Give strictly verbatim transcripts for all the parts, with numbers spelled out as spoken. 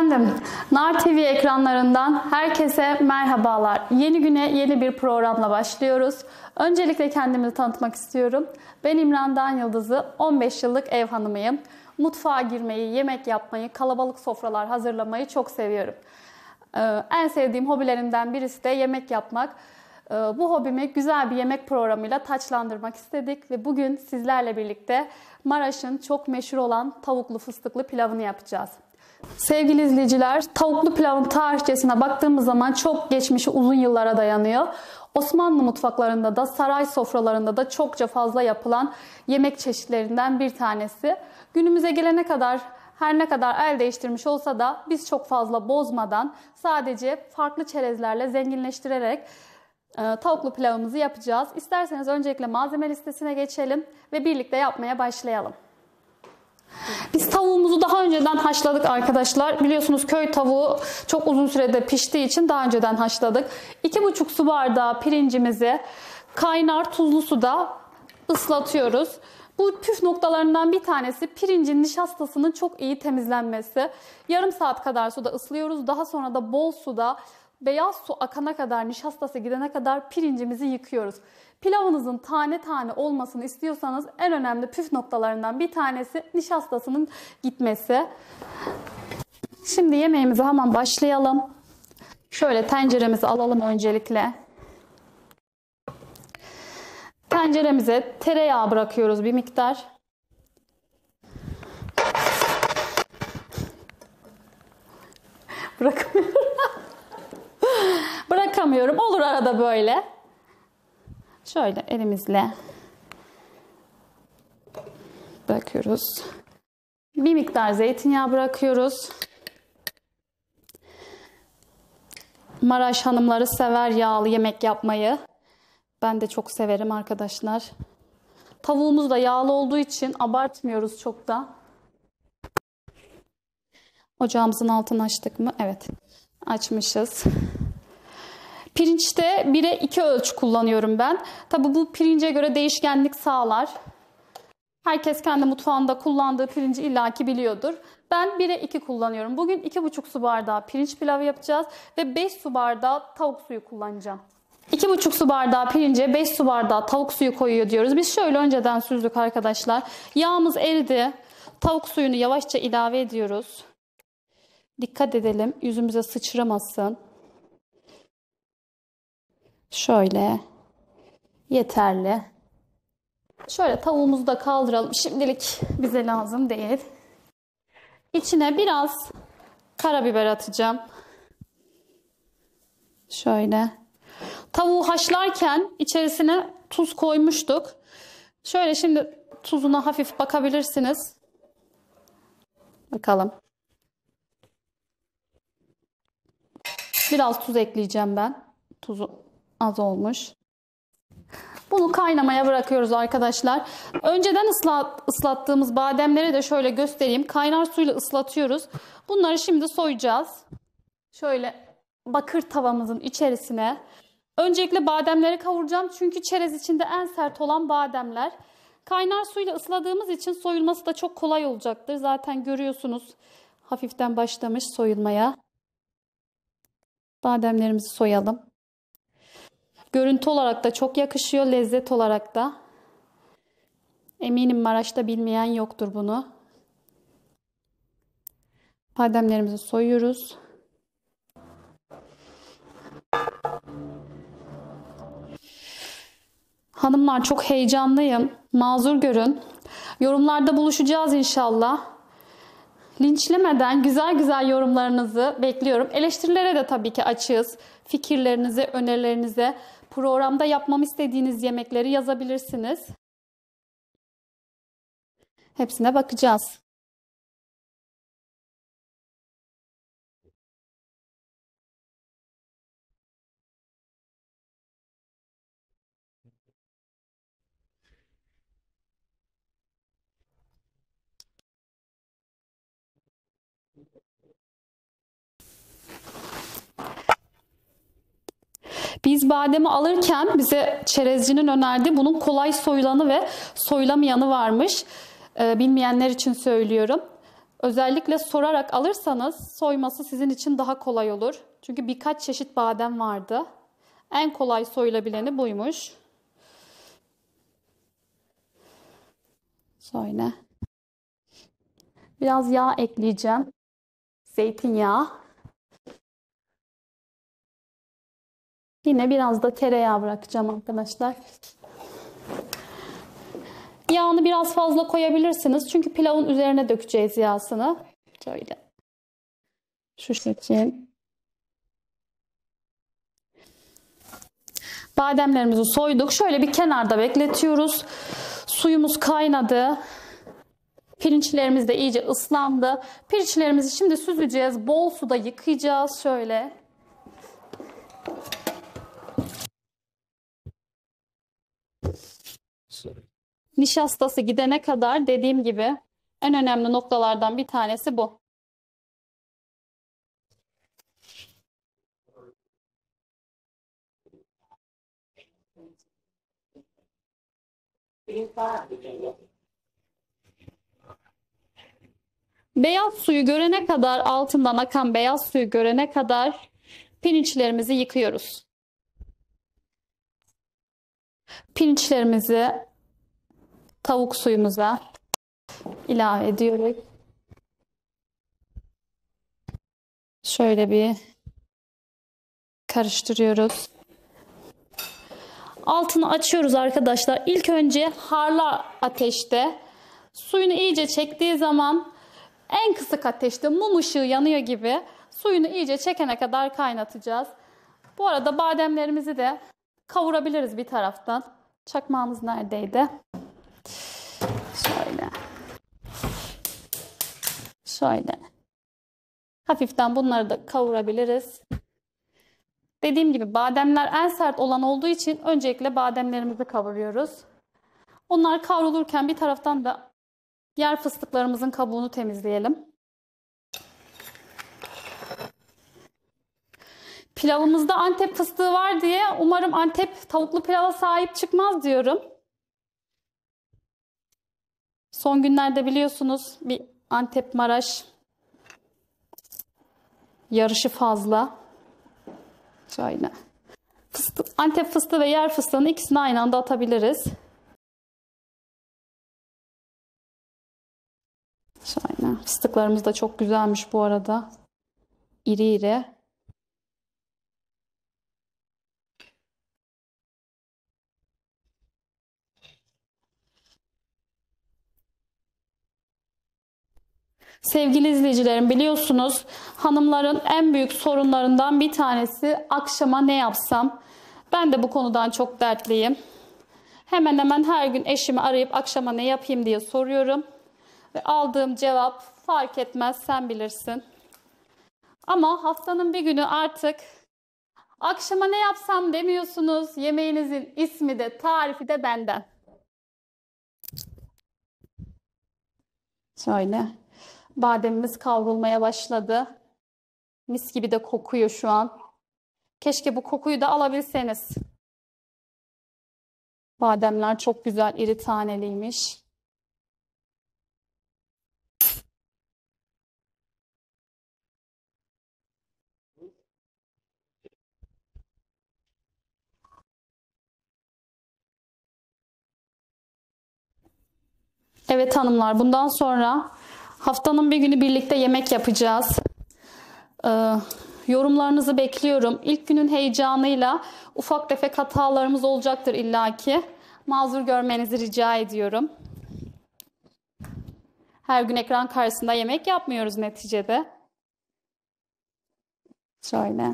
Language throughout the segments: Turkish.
Efendim, Nar T V ekranlarından herkese merhabalar. Yeni güne yeni bir programla başlıyoruz. Öncelikle kendimi tanıtmak istiyorum. Ben İmran Yıldızı, on beş yıllık ev hanımıyım. Mutfağa girmeyi, yemek yapmayı, kalabalık sofralar hazırlamayı çok seviyorum. Ee, en sevdiğim hobilerimden birisi de yemek yapmak. Ee, bu hobimi güzel bir yemek programıyla taçlandırmak istedik ve bugün sizlerle birlikte Maraş'ın çok meşhur olan tavuklu fıstıklı pilavını yapacağız. Sevgili izleyiciler, tavuklu pilavın tarihçesine baktığımız zaman çok geçmişi uzun yıllara dayanıyor. Osmanlı mutfaklarında da saray sofralarında da çokça fazla yapılan yemek çeşitlerinden bir tanesi. Günümüze gelene kadar her ne kadar el değiştirmiş olsa da biz çok fazla bozmadan sadece farklı çerezlerle zenginleştirerek e, tavuklu pilavımızı yapacağız. İsterseniz öncelikle malzeme listesine geçelim ve birlikte yapmaya başlayalım. Biz tavuğumuzu daha önceden haşladık arkadaşlar. Biliyorsunuz köy tavuğu çok uzun sürede piştiği için daha önceden haşladık. iki buçuk su bardağı pirincimizi kaynar tuzlu suda ıslatıyoruz. Bu püf noktalarından bir tanesi pirincin nişastasının çok iyi temizlenmesi. Yarım saat kadar suda ıslıyoruz. Daha sonra da bol suda beyaz su akana kadar, nişastası gidene kadar pirincimizi yıkıyoruz. Pilavınızın tane tane olmasını istiyorsanız en önemli püf noktalarından bir tanesi nişastasının gitmesi. Şimdi yemeğimize hemen başlayalım. Şöyle tenceremizi alalım öncelikle. Tenceremize tereyağı bırakıyoruz bir miktar. Bırakamıyorum. Bırakamıyorum. Olur arada böyle. Şöyle elimizle bırakıyoruz. Bir miktar zeytinyağı bırakıyoruz. Maraş hanımları sever yağlı yemek yapmayı. Ben de çok severim arkadaşlar. Tavuğumuz da yağlı olduğu için abartmıyoruz çok da. Ocağımızın altını açtık mı? Evet. Açmışız. Pirinçte bire iki ölçü kullanıyorum ben. Tabi bu pirince göre değişkenlik sağlar. Herkes kendi mutfağında kullandığı pirinci illaki biliyordur. Ben bire iki kullanıyorum. Bugün iki buçuk su bardağı pirinç pilavı yapacağız ve beş su bardağı tavuk suyu kullanacağım. iki buçuk su bardağı pirince beş su bardağı tavuk suyu koyuyor diyoruz. Biz şöyle önceden süzdük arkadaşlar. Yağımız eridi. Tavuk suyunu yavaşça ilave ediyoruz. Dikkat edelim yüzümüze sıçramasın. Şöyle yeterli. Şöyle tavuğumuzu da kaldıralım. Şimdilik bize lazım değil. İçine biraz karabiber atacağım. Şöyle. Tavuğu haşlarken içerisine tuz koymuştuk. Şöyle şimdi tuzuna hafif bakabilirsiniz. Bakalım. Biraz tuz ekleyeceğim ben. Tuzu az olmuş. Bunu kaynamaya bırakıyoruz arkadaşlar. Önceden ıslat, ıslattığımız bademleri de şöyle göstereyim. Kaynar suyla ıslatıyoruz. Bunları şimdi soyacağız. Şöyle bakır tavamızın içerisine. Öncelikle bademleri kavuracağım. Çünkü çerez içinde en sert olan bademler. Kaynar suyla ısladığımız için soyulması da çok kolay olacaktır. Zaten görüyorsunuz hafiften başlamış soyulmaya. Bademlerimizi soyalım. Görüntü olarak da çok yakışıyor, lezzet olarak da. Eminim Maraş'ta bilmeyen yoktur bunu. Bademlerimizi soyuyoruz. Hanımlar çok heyecanlıyım. Mazur görün. Yorumlarda buluşacağız inşallah. Linçlemeden güzel güzel yorumlarınızı bekliyorum. Eleştirilere de tabii ki açığız. Fikirlerinizi, önerilerinizi, programda yapmamı istediğiniz yemekleri yazabilirsiniz. Hepsine bakacağız. Biz bademi alırken bize çerezcinin önerdiği bunun kolay soyulanı ve soyulamayanı varmış. Ee, bilmeyenler için söylüyorum. Özellikle sorarak alırsanız soyması sizin için daha kolay olur. Çünkü birkaç çeşit badem vardı. En kolay soyulabileni buymuş. Şöyle. Biraz yağ ekleyeceğim. Zeytinyağı. Yine biraz da tereyağı bırakacağım arkadaşlar. Yağını biraz fazla koyabilirsiniz. Çünkü pilavın üzerine dökeceğiz yağsını. Şöyle. Şu şekil. Bademlerimizi soyduk. Şöyle bir kenarda bekletiyoruz. Suyumuz kaynadı. Pirinçlerimiz de iyice ıslandı. Pirinçlerimizi şimdi süzeceğiz. Bol suda yıkayacağız. Şöyle. Nişastası gidene kadar dediğim gibi en önemli noktalardan bir tanesi bu. Beyaz suyu görene kadar, altından akan beyaz suyu görene kadar pirinçlerimizi yıkıyoruz. Pirinçlerimizi tavuk suyumuza ilave ediyoruz. Şöyle bir karıştırıyoruz. Altını açıyoruz arkadaşlar. İlk önce harlı ateşte suyunu iyice çektiği zaman en kısık ateşte mum ışığı yanıyor gibi suyunu iyice çekene kadar kaynatacağız. Bu arada bademlerimizi de kavurabiliriz bir taraftan. Çakmağımız neredeydi? Şöyle. Şöyle. Hafiften bunları da kavurabiliriz. Dediğim gibi bademler en sert olan olduğu için öncelikle bademlerimizi kavuruyoruz. Onlar kavrulurken bir taraftan da diğer fıstıklarımızın kabuğunu temizleyelim. Pilavımızda Antep fıstığı var diye umarım Antep tavuklu pilava sahip çıkmaz diyorum. Son günlerde biliyorsunuz bir Antep Maraş yarışı fazla. Şöyle. Fıstık, Antep fıstığı ve yer fıstığını ikisini aynı anda atabiliriz. Şöyle. Fıstıklarımız da çok güzelmiş bu arada. İri iri. Sevgili izleyicilerim, biliyorsunuz hanımların en büyük sorunlarından bir tanesi akşama ne yapsam? Ben de bu konudan çok dertliyim. Hemen hemen her gün eşimi arayıp akşama ne yapayım diye soruyorum. Ve aldığım cevap fark etmez, sen bilirsin. Ama haftanın bir günü artık akşama ne yapsam demiyorsunuz. Yemeğinizin ismi de tarifi de benden. Şöyle. Bademimiz kavrulmaya başladı. Mis gibi de kokuyor şu an. Keşke bu kokuyu da alabilseniz. Bademler çok güzel, iri taneliymiş. Evet hanımlar, bundan sonra haftanın bir günü birlikte yemek yapacağız. Ee, yorumlarınızı bekliyorum. İlk günün heyecanıyla ufak tefek hatalarımız olacaktır illaki. Mazur görmenizi rica ediyorum. Her gün ekran karşısında yemek yapmıyoruz neticede. Şöyle.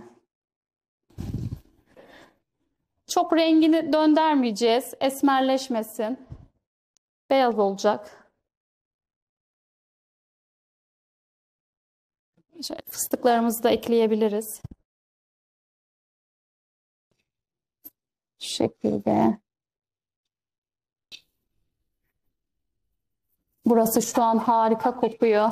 Çok rengini döndürmeyeceğiz. Esmerleşmesin. Beyaz olacak. Şöyle fıstıklarımızı da ekleyebiliriz. Şu şekilde. Burası şu an harika kokuyor.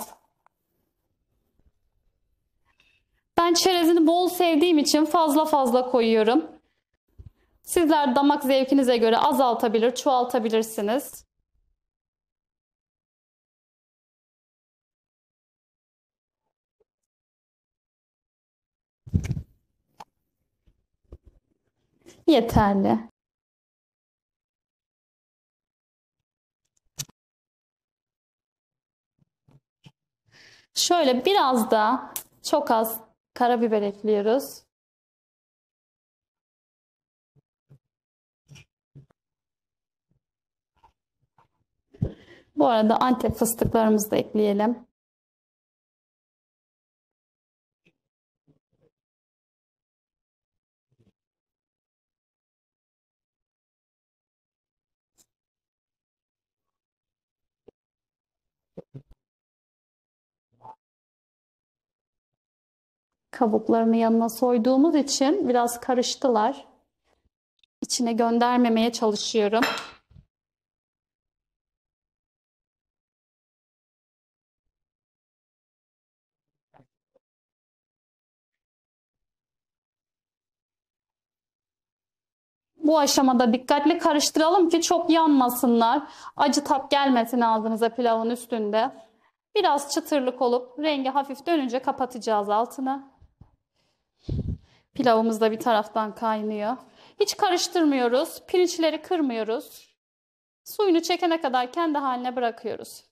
Ben çerezini bol sevdiğim için fazla fazla koyuyorum. Sizler damak zevkinize göre azaltabilir, çoğaltabilirsiniz. Yeterli. Şöyle biraz da çok az karabiber ekliyoruz. Bu arada Antep fıstıklarımızı da ekleyelim. Kabuklarını yanına soyduğumuz için biraz karıştılar. İçine göndermemeye çalışıyorum. Bu aşamada dikkatli karıştıralım ki çok yanmasınlar. Acı tat gelmesin ağzınıza pilavın üstünde. Biraz çıtırlık olup rengi hafif dönünce kapatacağız altını. Pilavımız da bir taraftan kaynıyor. Hiç karıştırmıyoruz. Pirinçleri kırmıyoruz. Suyunu çekene kadar kendi haline bırakıyoruz.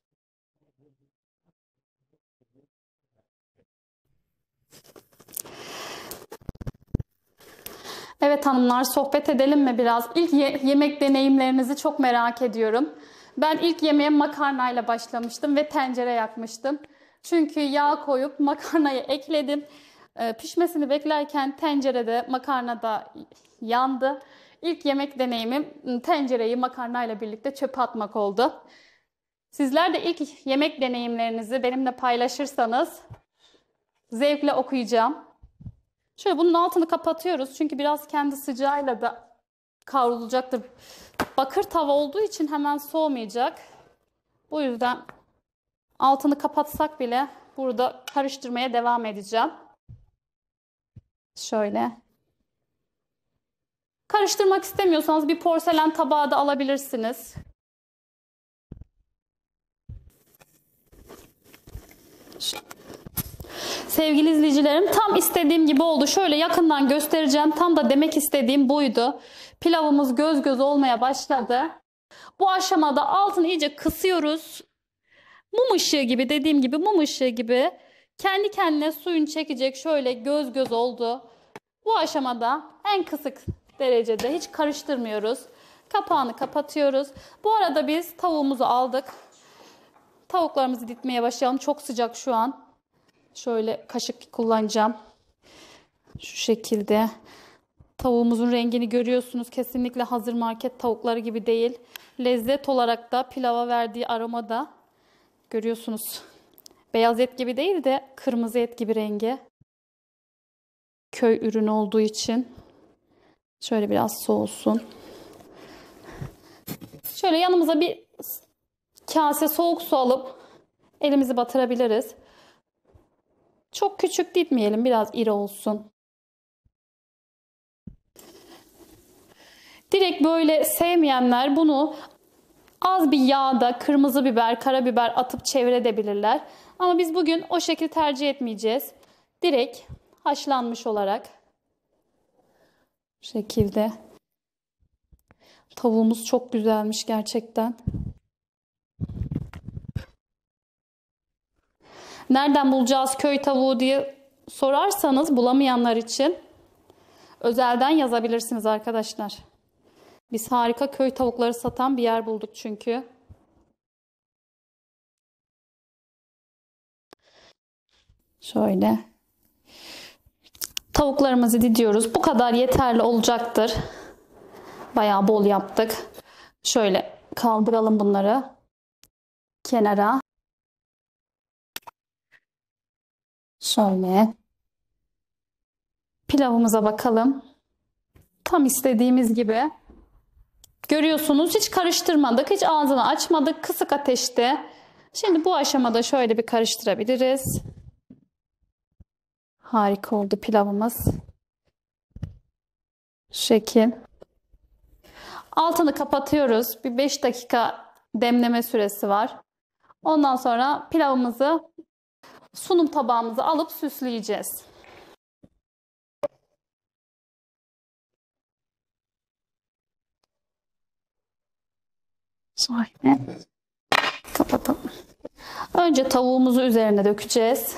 Evet hanımlar, sohbet edelim mi biraz? İlk ye yemek deneyimlerinizi çok merak ediyorum. Ben ilk yemeğe makarnayla başlamıştım ve tencere yakmıştım. Çünkü yağ koyup makarnayı ekledim. Ee, pişmesini beklerken tencerede makarna da yandı. İlk yemek deneyimim tencereyi makarnayla birlikte çöpe atmak oldu. Sizler de ilk yemek deneyimlerinizi benimle paylaşırsanız zevkle okuyacağım. Şöyle bunun altını kapatıyoruz çünkü biraz kendi sıcağıyla da kavrulacaktır. Bakır tava olduğu için hemen soğumayacak. Bu yüzden altını kapatsak bile burada karıştırmaya devam edeceğim. Şöyle. Karıştırmak istemiyorsanız bir porselen tabağı da alabilirsiniz. Sevgili izleyicilerim, tam istediğim gibi oldu. Şöyle yakından göstereceğim. Tam da demek istediğim buydu. Pilavımız göz göz olmaya başladı. Bu aşamada altını iyice kısıyoruz. Mum ışığı gibi, dediğim gibi mum ışığı gibi kendi kendine suyunu çekecek, şöyle göz göz oldu. Bu aşamada en kısık derecede hiç karıştırmıyoruz. Kapağını kapatıyoruz. Bu arada biz tavuğumuzu aldık. Tavuklarımızı ditmeye başlayalım. Çok sıcak şu an. Şöyle kaşık kullanacağım. Şu şekilde. Tavuğumuzun rengini görüyorsunuz. Kesinlikle hazır market tavukları gibi değil. Lezzet olarak da pilava verdiği aroma da görüyorsunuz. Beyaz et gibi değil de kırmızı et gibi rengi. Köy ürünü olduğu için. Şöyle biraz soğusun. Şöyle yanımıza bir kase soğuk su alıp elimizi batırabiliriz. Çok küçük ditmeyelim, biraz iri olsun. Direkt böyle sevmeyenler bunu az bir yağda kırmızı biber, karabiber atıp çevirebilirler. Ama biz bugün o şekil tercih etmeyeceğiz. Direkt haşlanmış olarak bu şekilde. Tavuğumuz çok güzelmiş gerçekten. Nereden bulacağız köy tavuğu diye sorarsanız, bulamayanlar için özelden yazabilirsiniz arkadaşlar. Biz harika köy tavukları satan bir yer bulduk çünkü. Şöyle. Tavuklarımızı didiyoruz. Bu kadar yeterli olacaktır. Bayağı bol yaptık. Şöyle kaldıralım bunları kenara. Şöyle. Pilavımıza bakalım. Tam istediğimiz gibi. Görüyorsunuz, hiç karıştırmadık. Hiç ağzını açmadık. Kısık ateşte. Şimdi bu aşamada şöyle bir karıştırabiliriz. Harika oldu pilavımız. Şu şekil. Altını kapatıyoruz. Bir beş dakika demleme süresi var. Ondan sonra pilavımızı sunum tabağımıza alıp süsleyeceğiz. Şöyle kapatalım. Önce tavuğumuzu üzerine dökeceğiz.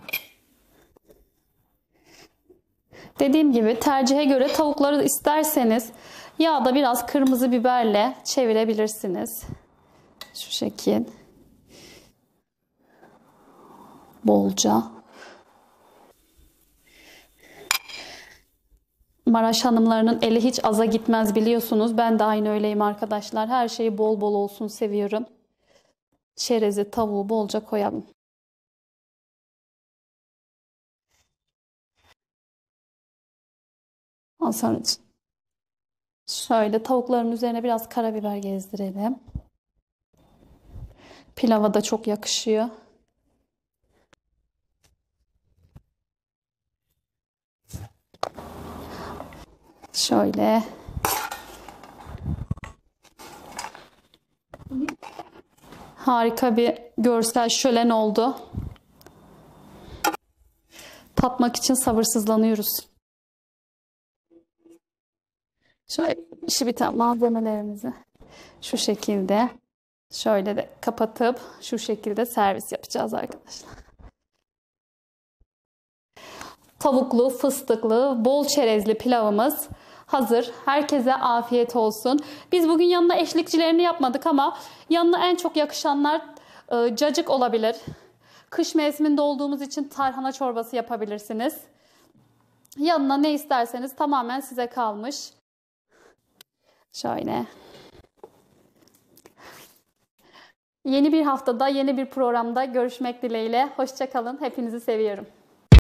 Dediğim gibi tercihe göre tavukları isterseniz yağda biraz kırmızı biberle çevirebilirsiniz. Şu şekil. Bolca. Maraş hanımlarının eli hiç aza gitmez biliyorsunuz. Ben de aynı öyleyim arkadaşlar. Her şeyi bol bol olsun seviyorum. Çerezi, tavuğu bolca koyalım. Ondan sonra şöyle tavukların üzerine biraz karabiber gezdirelim. Pilava da çok yakışıyor. Şöyle. Harika bir görsel şölen oldu. Tatmak için sabırsızlanıyoruz. Şöyle işi biten malzemelerimizi şu şekilde şöyle de kapatıp şu şekilde servis yapacağız arkadaşlar. Tavuklu, fıstıklı, bol çerezli pilavımız hazır. Herkese afiyet olsun. Biz bugün yanına eşlikçilerini yapmadık ama yanına en çok yakışanlar e, cacık olabilir. Kış mevsiminde olduğumuz için tarhana çorbası yapabilirsiniz. Yanına ne isterseniz tamamen size kalmış. Şöyle. Yeni bir haftada, yeni bir programda görüşmek dileğiyle. Hoşça kalın. Hepinizi seviyorum.